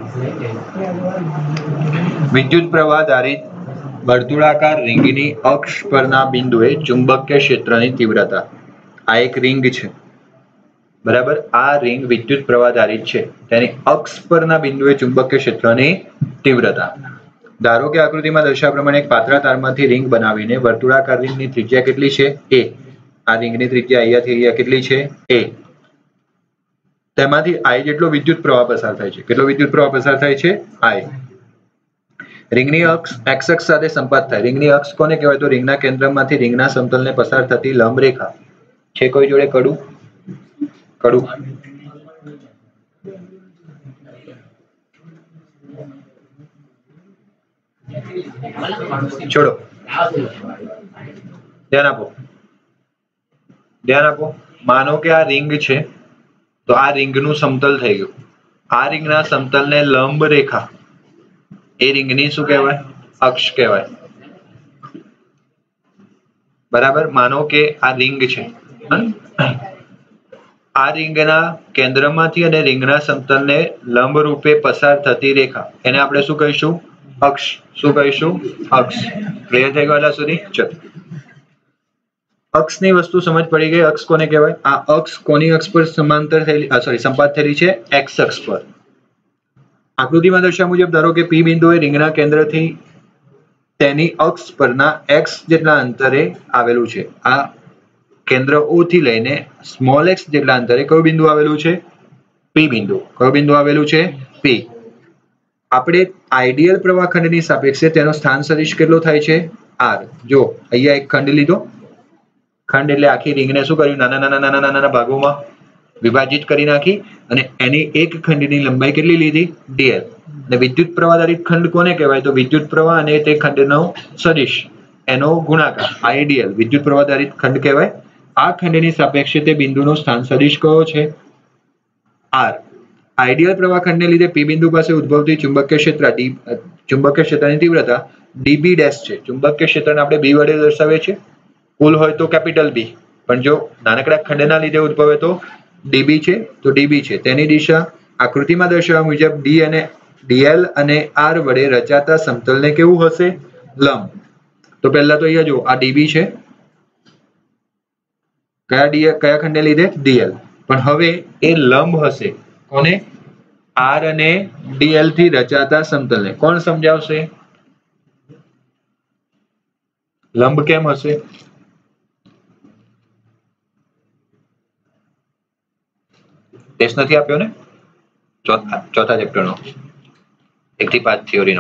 વિદ્યુત પ્રવાહ આધારિત વર્તુળાકાર રિંગની અક્ષ પરના બિંદુએ ચુંબકીય ક્ષેત્રની તીવ્રતા. આ એક રિંગ છે, બરાબર. આ રિંગ વિદ્યુત પ્રવાહ આધારિત છે. તેની અક્ષ પરના બિંદુએ ચુંબકીય ક્ષેત્રની તીવ્રતા. ધારો કે આકૃતિમાં દર્શાવ્યા પ્રમાણે એક પાતળા તારમાંથી રિંગ બનાવીને વર્તુળાકાર રિંગની ત્રિજ્યા કેટલી છે? a. આ રિંગની ત્રિજ્યા અહીંયાથી અહીંયા કેટલી છે? a. તેમાંથી I જેટલો વિદ્યુત પ્રવાહ પસાર થાય છે. કેટલો વિદ્યુત પ્રવાહ પસાર થાય છે? I. રિંગની અક્ષ x અક્ષ સાથે સંપાત થાય. રિંગની અક્ષ કોને કહેવાય? તો રિંગના કેન્દ્રમાંથી રિંગના સમતલને પસાર થતી લંબ રેખા. છે કોઈ જોડે કડું? કડું. છોડો, ધ્યાન આપો, ધ્યાન આપો. માનો કે આ રિંગ છે, તો આ રિંગનું સમતલ થઈ ગયું. આ રિંગના સમતલને લંબ રેખા એ રિંગની શું કહેવાય? અક્ષ કહેવાય. બરાબર. માનો કે આ રિંગ છે, આ રિંગના કેન્દ્રમાંથી અને રિંગના સમતલને લંબ રૂપે પસાર થતી રેખા, એને આપણે શું કહીશું? અક્ષ. શું કહીશું? અક્ષ. ક્લિયર થઈ ગયું આટલા સુધી? ચલો, અક્ષની વસ્તુ સમજ પડી ગઈ. અક્ષ કોને કહેવાય? આ અક્ષ કોની અક્ષ પર સમાંતર થયેલી, સંપાત થયેલી છે? એક્સ અક્ષ પર. આકૃતિમાં દર્શાવ્યા મુજબ ધારો કે P બિંદુ એ રિંગના કેન્દ્રથી તેની અક્ષ પરના x જેટલા અંતરે આવેલું છે. આ કેન્દ્ર O થી લઈને સ્મોલ x જેટલા અંતરે કયું બિંદુ આવેલું છે? P બિંદુ. કયું બિંદુ આવેલું છે? P. આપણે આઈડિયલ પ્રવાહખંડની સાપેક્ષે તેનો સ્થાન સદિશ કેટલો થાય છે? R. જો અહીંયા એક ખંડ લીધો. ખંડ એટલે આખી રિંગને શું કર્યું? નાના નાના નાના નાના ભાગોમાં વિભાજિત કરી નાખી અને એની એક ખંડની લંબાઈ કેટલી લીધી? dl. અને વિદ્યુત પ્રવાહ આધારિત ખંડ કોને કહેવાય? તો વિદ્યુત પ્રવાહ અને તે ખંડનો સદિશ એનો ગુણાકાર આઈડિયલ વિદ્યુત પ્રવાહ આધારિત ખંડ કહેવાય. આ ખંડની સાપેક્ષે તે બિંદુનો સ્થાન સદિશ કયો છે? R. આઈડિયલ પ્રવાહ ખંડને લીધે P બિંદુ પાસે ઉદ્ભવતી ચુંબકીય ક્ષેત્રની તીવ્રતા dB ડેશ છે. ચુંબકીય ક્ષેત્રને આપણે B વડે દર્શાવીએ છીએ. કુલ હોય તો કેપિટલ B, પણ જો નાનકડા ખંડના લીધે ઉદ્ભવે તો dB છે, તો dB છે. તેની દિશા આકૃતિમાં દર્શાવ્યા મુજબ D અને dl અને R વડે રચાતા સમતલને કેવું હશે? લંબ. તો પહેલા તો અહીંયા જો આ dB છે, કયા ખંડને લીધે? dl. પણ હવે એ લંબ હશે કોને? R અને dl થી રચાતા સમતલને. કોણ સમજાવશે? લંબ કેમ હશે? ટેસ્ટ નથી આપ્યો ને ચોથા ચેપ્ટરનો 1 થી 5 થિયરીનો?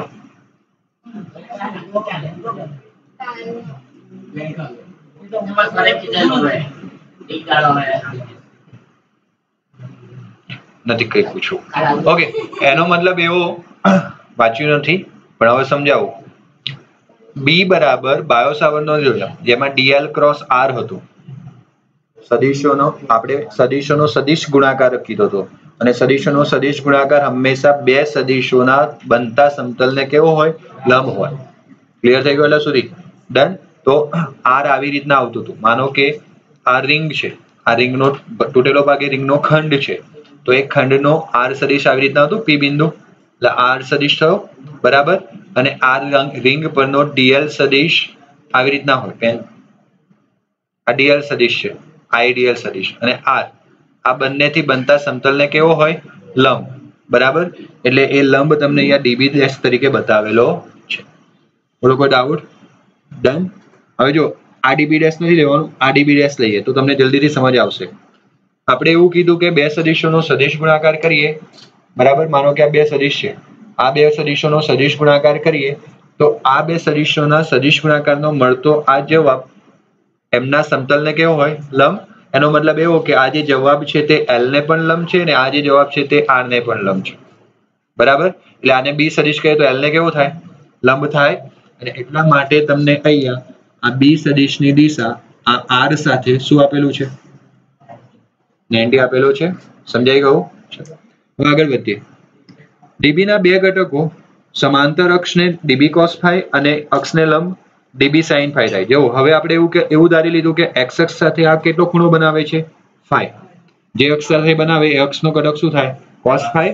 નથી કઈ પૂછવું. ઓકે, એનો મતલબ એવો વાંચ્યું નથી, પણ હવે સમજાવું. B બરાબર બાયો-સાવર્ટનો જોયો, જેમાં dl ક્રોસ r હતું. સદિશોનો આપણે સદિશોનો સદિશ ગુણાકાર કીધો હતો, અને સદિશોનો સદિશ ગુણાકાર હંમેશા બે સદિશોના બનતા સમતલને કેવો હોય? લંબ હોય. ક્લિયર થઈ ગયું એટલે સુધી? ડન. તો r આવી રીતના આવતું હતું. માનો કે આ રિંગ છે, આ રિંગનો તૂટેલો ભાગ એ રિંગનો ખંડ છે, તો એ ખંડનો r સદિશ આવી રીતના હતું P બિંદુ, એટલે r સદિશ થયો, બરાબર. અને આ રિંગ પરનો dl સદિશ આવી રીતના હોય. આ dl સદિશ છે, આઈડિયલ સદિશ, અને r આ બંનેથી બનતા સમતલને કેવો હોય? લંબ. બરાબર. એટલે એ લંબ તમને અહીંયા dB ડેશ તરીકે બતાવેલો છે. બોલો કોઈ ડાઉટ? ડન. હવે જો આ dB ડેશ નથી લેવાનું, આ dB ડેશ લઈએ તો તમને જલ્દીથી સમજ આવશે. આપણે એવું કીધું કે બે સદિશોનો સદિશ ગુણાકાર કરીએ, બરાબર. માનો કે આ બે સદિશ છે, આ બે સદિશોનો સદિશ ગુણાકાર કરીએ તો આ બે સદિશોના સદિશ ગુણાકારનો મળતો આ જવાબ એમના સમતલને કેવો હોય? લંબ. એનો મતલબ એવો કે આ જે જવાબ છે તે L ને પણ લંબ છે, અને આ જે જવાબ છે તે R ને પણ લંબ છે. બરાબર. એટલે આને B સદિશ કહે તો L ને કેવો થાય? લંબ થાય. અને એટલા માટે તમને અહીંયા આ B સદિશની દિશા આ R સાથે શું આપેલું છે? 90 આપેલો છે. સમજાઈ ગયું? હવે આગળ વધીએ. dB ના બે ઘટકો સમાંતર અક્ષને dB cos phi અને અક્ષને લંબ dB sin phi થાય. જો હવે આપણે એવું ધારી લીધું કે x અક્ષ સાથે આ કેટલો ખૂણો બનાવે છે? phi. જે અક્ષ સાથે બનાવે એ અક્ષનો ઘટક શું થાય? cos phi.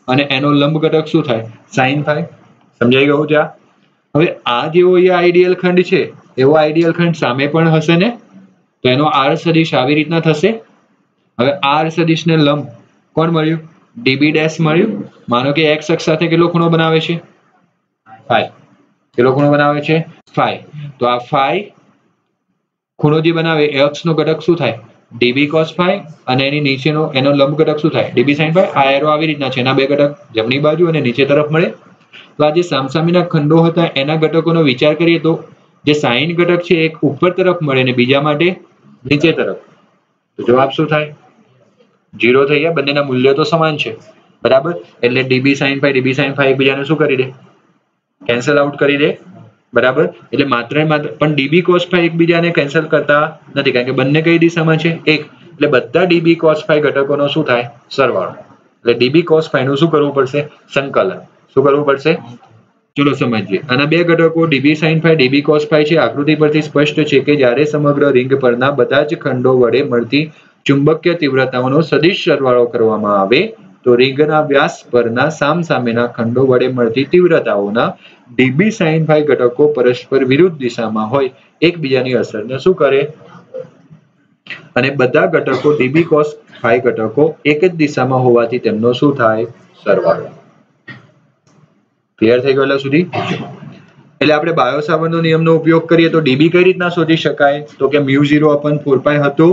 અને એનો લંબ ઘટક શું થાય? sin phi. સમજાઈ ગયું ત્યાં? હવે આ જેવો અહીંયા આઈડિયલ ખંડ છે એવો આઈડિયલ ખંડ સામે પણ હશે ને, તો એનો r સદિશ આવી રીતના થશે. હવે r સદિશને લંબ કોણ મળ્યું? db ડેશ મળ્યું. માનો કે x અક્ષ સાથે કેટલો ખૂણો બનાવે છે? phi. કેટલો ખૂણો બનાવે છે? phi. તો આ phi ખૂણો જે બનાવે એ અક્ષનો ઘટક શું થાય? db cos phi. અને એની નીચેનો એનો લંબ ઘટક શું થાય? db sin phi. આ એરો આવી રીતના છે, એના બે ઘટક જમણી બાજુ અને નીચે તરફ મળે. તો આ જે સામસામેના ખંડો હતા એના ઘટકોનો વિચાર કરીએ તો જે sin ઘટક છે એક ઉપર તરફ મળે ને બીજા માટે નીચે તરફ. તો જવાબ શું થાય? 0 થઈ ગયા. બંનેના મૂલ્યો તો સમાન છે, બરાબર. એટલે db sin phi એકબીજાને શું કરી દે? કેન્સલ આઉટ કરી દે, બરાબર. એટલે માત્ર પણ db cos phi એકબીજાને કેન્સલ કરતા નથી, કારણ કે બંને કઈ દિશામાં છે? એક. એટલે બધા db cos phi ઘટકોનો શું થાય? સરવાળો. એટલે db cos phi નું શું કરવું પડશે? સંકલન. શું કરવું પડશે? ચલો સમજીએ. આના બે ઘટકો db sin phi db cos phi છે. આકૃતિ પરથી સ્પષ્ટ છે કે જ્યારે સમગ્ર રિંગ પરના બધા જ ખંડો વડે મળતી ચુંબકીય તીવ્રતાઓનો સદિશ સરવાળો કરવામાં આવે તો રિંગના વ્યાસ પરના સામસામેના ખંડો વડે મળતી તીવ્રતાઓના db sin phi ઘટકો પરસ્પર વિરુદ્ધ દિશામાં હોય એકબીજાની અસરને શું કરે? અને બધા ઘટકો db cos phi ઘટકો એક જ દિશામાં હોવાથી તેમનો શું થાય? સરવાળો. ક્લિયર થઈ ગયેલા સુધી? એટલે આપણે બાયો સાવર્તનો નિયમનો ઉપયોગ કરીએ તો db કઈ રીતના શોધી શકાય? તો કે μ0/4π હતું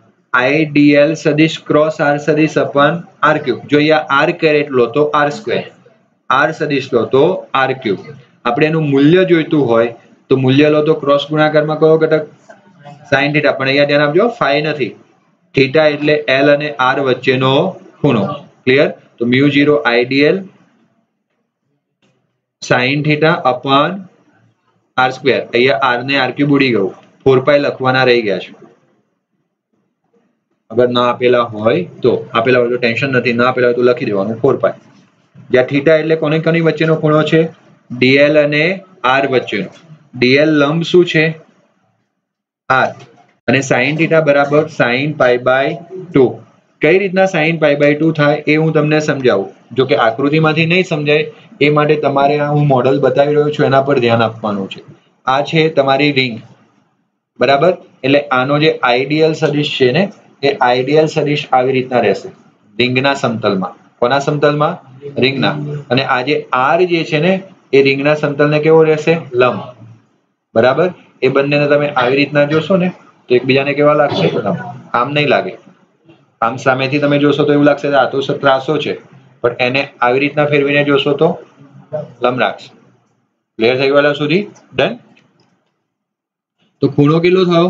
idl સદિશ ક્રોસ r સદિશ અપન r ક્યુબ. જો અહીંયા r કેરેટ લો તો r સ્ક્વેર, r સદિશ લો તો r ક્યુબ. આપણે એનું મૂલ્ય જોઈતું હોય તો મૂલ્ય લો તો ક્રોસ ગુણાકારમાં કયો ઘટક? sin theta. પણ અહીંયા ધ્યાન આપજો, phi નથી. થીટા એટલે l અને r વચ્ચેનો ખૂણો. ક્લિયર? તો μ0 idl sin theta upon r square. અહીંયા r ને r ક્યુબ ઉડી ગયું, 4π લખવાના રહી ગયા છે. અગર ના આપેલા હોય તો, આપેલા હોય તો ટેન્શન નથી, ના આપેલા હોય તો લખી દેવાનું 4π. જ્યાં થીટા એટલે કોની કોની વચ્ચેનો ખૂણો છે? dl અને r વચ્ચેનો. dl લંબ શું છે? r. અને sin થીટા બરાબર sin π/2. કઈ રીતના sin π/2 થાય એ હું તમને સમજાવું. જો કે આકૃતિમાંથી નહીં સમજાય એ માટે તમારે આ હું મોડલ બતાવી રહ્યો છું એના પર ધ્યાન આપવાનું છે. આ છે તમારી રિંગ, બરાબર. એટલે આનો જે આઈડિયલ સદિશ છે ને એ આઈડિયલ સદિશ આવી રીતના રહેશે રિંગના સમતલમાં. કોના સમતલમાં? રિંગના. અને આ જે r જે છે ને એ રિંગના સમતલને કેવો રહેશે? લંબ, બરાબર. એ બંનેને તમે આવી રીતના જોશો ને તો એકબીજાને કેવા લાગશે? લંબ. આમ નહીં લાગે. આમ સામેથી તમે જોશો તો એવું લાગશે આ તો ત્રાસો છે, પણ એને આવી રીતના ફેરવીને જોશો તો લંબ લાગશે. ક્લિયર થઈ ગયેલા સુધી? ડન. તો ખૂણો કેટલો થયો?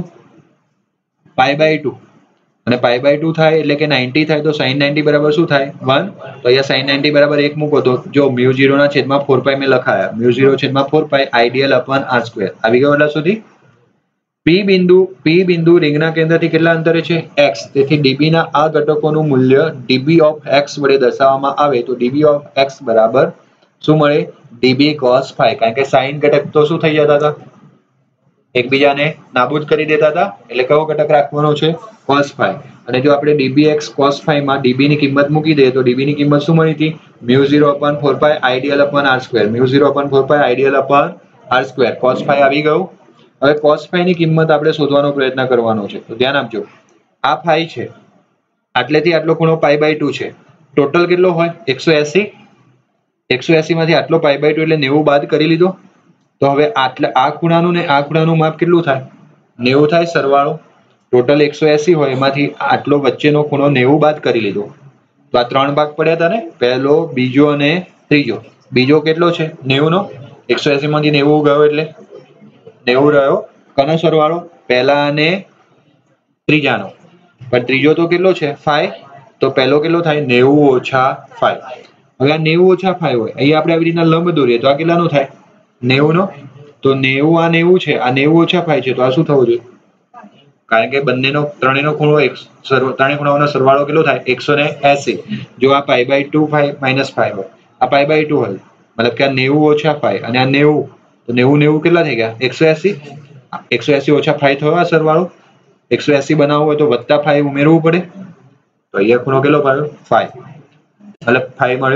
π/2. અને π/2 થાય એટલે કે 90 થાય તો sin 90 બરાબર શું થાય? 1. તો અહીંયા sin 90 બરાબર 1 મૂકો તો જો μ0 ના છેદમાં 4π મેં લખાયા. μ0 છેદમાં 4π આઈડિયલ અપન r સ્ક્વેર. આવી ગયો એટલા સુધી? P બિંદુ રિંગના કેન્દ્રથી કેટલા અંતરે છે? x. તેથી db ના આ ઘટકોનું મૂલ્ય db of x વડે દર્શાવવામાં આવે તો db of x બરાબર શું મળે? db cos phi. કારણ કે sin ઘટક તો શું થઈ જતા હતા? એકબીજાને નાબૂદ કરી દેતા હતા. એટલે કયો ઘટક રાખવાનો છે? cos phi. અને જો આપણે dbx cos phi માં db ની કિંમત મૂકી દઈએ તો db ની કિંમત શું મળી હતી? μ0/4π I D L upon r square. μ0/4π I D L upon r square. cos phi આવી ગયું. હવે cos phi ની કિંમત આપણે શોધવાનો પ્રયત્ન કરવાનો છે. તો ધ્યાન આપજો, આ phi છે, આટલેથી આટલો ખૂણો π/2 છે. ટોટલ કેટલો હોય? 180. 180 માંથી આટલો π/2 એટલે 90 બાદ કરી લીધો. તો હવે આ ખૂણાનું ને આ ખૂણાનું માપ કેટલું થાય? 90 થાય સરવાળો. ટોટલ 180 હોય એમાંથી આટલો વચ્ચેનો ખૂણો 90 બાદ કરી લીધો. તો આ 3 ભાગ પડ્યા હતા ને, પહેલો, બીજો અને ત્રીજો. બીજો કેટલો છે? 90 નો. 180 માંથી 90 ગયો એટલે 90 રહ્યો. કનો સરવાળો? પહેલા અને ત્રીજાનો. પણ ત્રીજો તો કેટલો છે? 5. તો પહેલો કેટલો થાય? 90 ઓછા 5. હવે આ 90 ઓછા 5 હોય, અહીંયા આપણે આવી રીતના લંબ દોરીએ તો આ કેટલાનો થાય? 90 નો. તો 90 આ 90 છે, આ 90 ઓછા 5 છે, તો આ શું થવું જોઈએ? કારણ કે બંનેનો ત્રણેયનો ખૂણો ત્રણેય ખૂણાઓનો સરવાળો કેટલો થાય? 180. જો આ π/2 -5 હોય, આ π/2 હોય, મતલબ કે આ 90 ઓછા 5 અને આ 90, તો 90 કેટલા થઈ ગયા? 180. 180 ઓછા 5 થયો આ સરવાળો. 180 બનાવવો હોય તો વત્તા 5 ઉમેરવું પડે. તો અહીંયા ખૂણો કેટલો પડ્યો? 5. મતલબ 5 મળ્યો.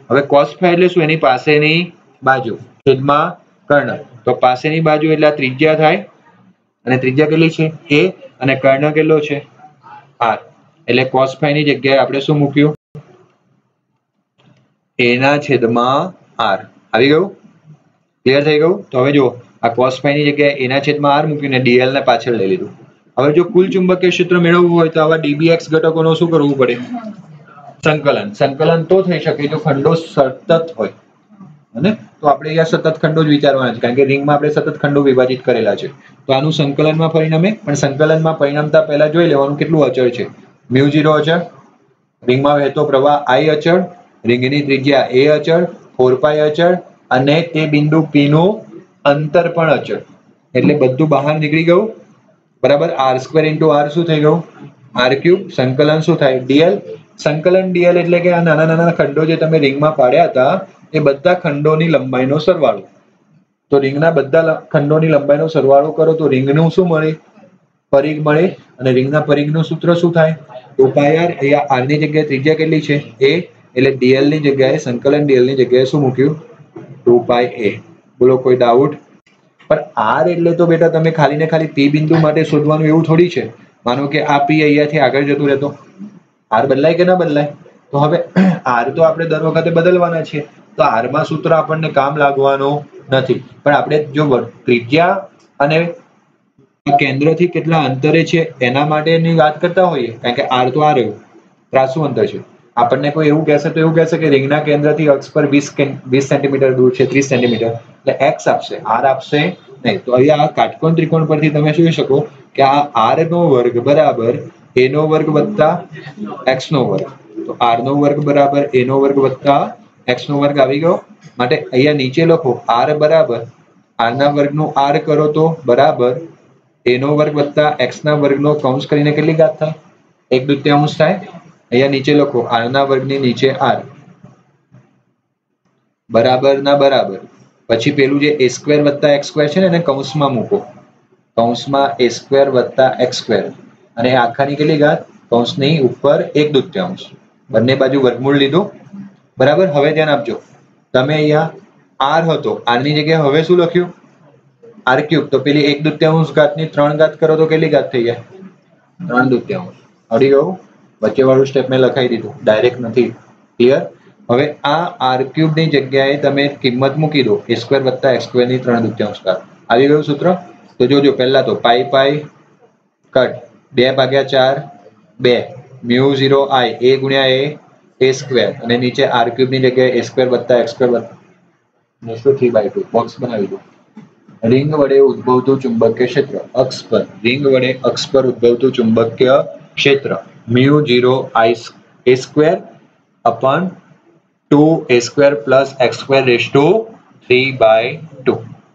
હવે cos phi એટલે શું? એની પાસેની બાજુ છેદમાં કર્ણ. તો પાસેની બાજુ એટલે ત્રિજ્યા થાય, અને ત્રિજ્યા કેટલી છે? a, અને કર્ણ કેટલો છે? r. એટલે cos phi ની જગ્યાએ આપણે શું મૂક્યું? a ના છેદમાં r. આવી ગયું? ક્લિયર થઈ ગયું? તો હવે જુઓ, આ cos phi ની જગ્યાએ a ના છેદમાં r મૂક્યું ને dl ને પાછળ લઈ લીધું. હવે જો કુલ ચુંબકીય ક્ષેત્ર મેળવવું હોય તો આવા dbx ઘટકોનો શું કરવું પડે? સંકલન. સંકલન તો થઈ શકે જો ખંડો સતત હોય, અને તો આપણે અહીંયા સતત ખંડો જ વિચારવાના છે, કારણ કે રિંગમાં આપણે સતત ખંડો વિભાજિત કરેલા છે. તો આનું સંકલનમાં પરિણમે, પણ સંકલનમાં પરિણમતા પહેલા જોઈ લેવાનું કેટલું અચળ છે. μ0 અચળ, રિંગમાં વહેતો પ્રવાહ I અચળ, રિંગની ત્રિજ્યા a અચળ, 4π અચળ, અને તે બિંદુ P નું અંતર પણ અચળ. એટલે બધું બહાર નીકળી ગયું. બરાબર. r² × r શું થઈ ગયું? r³. સંકલન શું થાય? dl. સંકલન dl એટલે કે આ નાના નાના ખંડો જે તમે રિંગમાં પાડ્યા હતા એ બધા ખંડોની લંબાઈનો સરવાળો. તો રિંગના બધા ખંડોની લંબાઈનો સરવાળો કરો તો રિંગનું શું મળે? પરિઘ મળે. અને રિંગના પરિઘનું સૂત્ર શું થાય? 2πr. અહીંયા r ની જગ્યાએ ત્રિજ્યા કેટલી છે? a. એટલે dl ની જગ્યાએ, સંકલન dl ની જગ્યાએ શું મૂક્યું? 2πa. બોલો કોઈ ડાઉટ? પણ r એટલે તો બેટા તમે ખાલી ને ખાલી p બિંદુ માટે શોધવાનું એવું થોડી છે. માનો કે આ p અહીંયાથી આગળ જતું રહેતો, r બદલાય કે ના બદલાય? તો હવે r તો આપણે દર વખતે બદલવાના છે, તો r માં સૂત્ર આપણને કામ લાગવાનું નથી. પણ આપણે જો ત્રિજ્યા અને કેન્દ્રથી કેટલા અંતરે છે એના માટેની વાત કરતા હોઈએ, કારણ કે r તો આ રહ્યું, ત્રાસુ અંતર છે. આપણને કોઈ એવું કહેશે તો એવું કહેશે કે રિંગના કેન્દ્રથી અક્ષ પર 20 સેન્ટીમીટર દૂર છે, 30 સેન્ટીમીટર, એટલે x આપશે, r આપશે નહીં. તો અહીંયા આ કાટકોણ ત્રિકોણ પરથી તમે જોઈ શકો કે આ r નો વર્ગ બરાબર a નો વર્ગ વત્તા x નો વર્ગ. તો r નો વર્ગ બરાબર a નો વર્ગ વત્તા x નો વર્ગ આવી ગયો. માટે અહીંયા નીચે લખો r બરાબર r ના વર્ગનું r કરો તો બરાબર a નો વર્ગ વત્તા x ના વર્ગનો કૌંસ કરીને કેટલી ઘાત થાય? 1/2 થાય. અહીંયા નીચે લખો r ના વર્ગની નીચે r બરાબર ના બરાબર. પછી પેલું જે a² વત્તા x² છે ને એને કૌંસમાં મૂકો, કૌંસમાં a² વત્તા x², અને આખાની કેટલી ઘાત? કૌંસની ઉપર 1/2. બંને બાજુ વર્ગમૂળ લીધું. બરાબર. હવે ધ્યાન આપજો, તમે અહીંયા r હતો, r ની જગ્યાએ હવે શું લખ્યું? r³. તો પેલી 1/2 ઘાતની 3 ઘાત કરો તો કેટલી ઘાત થઈ જાય? 3/2. આવડી ગયું? વચ્ચે વાળું સ્ટેપ મેં લખાઈ દીધું, ડાયરેક્ટ નથી. ક્લિયર? હવે આ r³ ની જગ્યાએ તમે કિંમત મૂકી દો, a² વત્તા x² ની 3/2 ઘાત. આવી ગયું સૂત્ર? તો જોજો, પહેલા તો પાઈ કટ 2/4 2 μ0 I a ગુણ્યા a² અને નીચે r³ ની જગ્યાએ a² વત્તા x² વત્તા 3/2 બોક્સ બનાવી દો. રિંગ વડે ઉદ્ભવતું ચુંબકીય ક્ષેત્ર અક્ષ પર, રિંગ વડે અક્ષ પર ઉદ્ભવતું ચુંબકીય ક્ષેત્ર μ0 I a² upon 2a² plus x² raised to 3/2.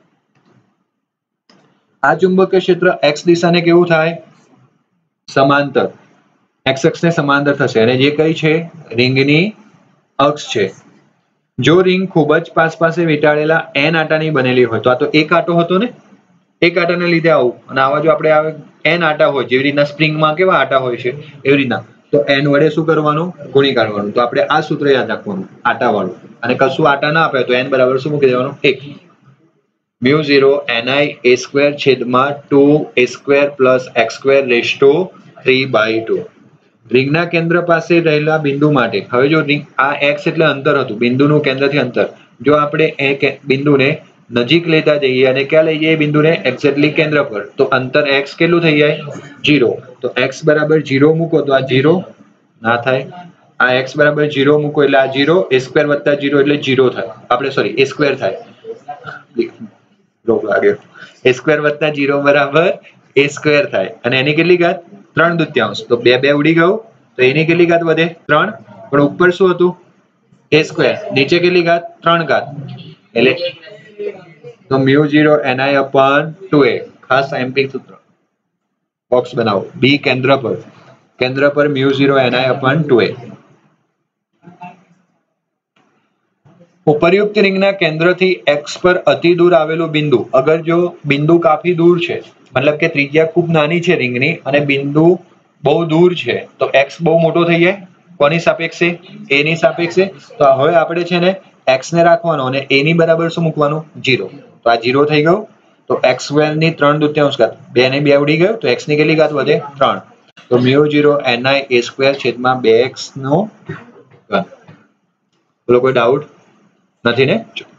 આ ચુંબકીય ક્ષેત્ર x દિશાને કેવું થાય? સમાંતર. x અક્ષને સમાંતર થશે, અને જે કઈ છે? રિંગની અક્ષ છે. જો રિંગ ખૂબ જ પાસે વીંટાળેલા n આટાની બનેલી હોય, તો આ તો એક આટો હતો ને, એક આટાને લીધે આવું, અને આવા જો આપણે n આટા હોય, જેવી રીતના સ્પ્રિંગમાં કેવા આટા હોય છે એવી રીતના, તો n વડે શું કરવાનું? ગુણી કાઢવાનું. તો આપણે આ સૂત્ર યાદ રાખવાનું, આટા વાળું. અને કશું આટા ના આપે તો n બરાબર શું મૂકી દેવાનું? 1. μ0 ni a² છેદમાં 2a² plus x² raised to 3/2. રિંગના કેન્દ્ર પાસે રહેલા બિંદુ માટે, હવે જો રિંગ આ x એટલે અંતર હતું, બિંદુનું કેન્દ્રથી અંતર. જો આપણે એ બિંદુને નજીક લેતા જઈએ અને ક્યાં લઈ જઈએ બિંદુને? એક્ઝેક્ટલી કેન્દ્ર પર, તો અંતર x કેટલું થઈ જાય? 0. તો x બરાબર 0 મૂકો તો આ 0 ના થાય. આ x બરાબર 0 મૂકો એટલે આ 0, a² વત્તા 0 એટલે 0 થાય. આપણે સોરી a² થાય, રોગ લાગ્યો. a² વત્તા 0 બરાબર a² થાય, અને એની કેટલી ઘાત? 3/2. તો 2 ઉડી ગયું, તો એની કેટલી ઘાત વધે? 3. પણ ઉપર શું હતું? a². નીચે કેટલી ઘાત? 3 ઘાત. એટલે તો μ0 ni upon 2a. ખાસ સાયન્ટિફિક સૂત્ર બોક્સ બનાવો. b કેન્દ્ર પર μ0 ni upon 2a. ઉપરયુક્ત રિંગના કેન્દ્રથી x પર અતિ દૂર આવેલું બિંદુ, અગર જો બિંદુ કાફી દૂર છે, મતલબ કે ત્રિજ્યા ખૂબ નાની છે રિંગની અને બિંદુ બહુ દૂર છે, તો x બહુ મોટો થઈ જાય. કોની સાપેક્ષે? a ની સાપેક્ષે. તો હવે આપણે છે ને x ને રાખવાનો અને a ની બરાબર શું મૂકવાનું? 0. તો આ 0 થઈ ગયું. તો x સ્ક્વેર ની 3/2 ઘાત, 2 ને 2 ઉડી ગયું, તો x ની કેટલી ઘાત વધે? 3. તો μ0 ni a સ્ક્વેર છેદમાં 2x નો ઘન. બોલો કોઈ ડાઉટ નથી ને?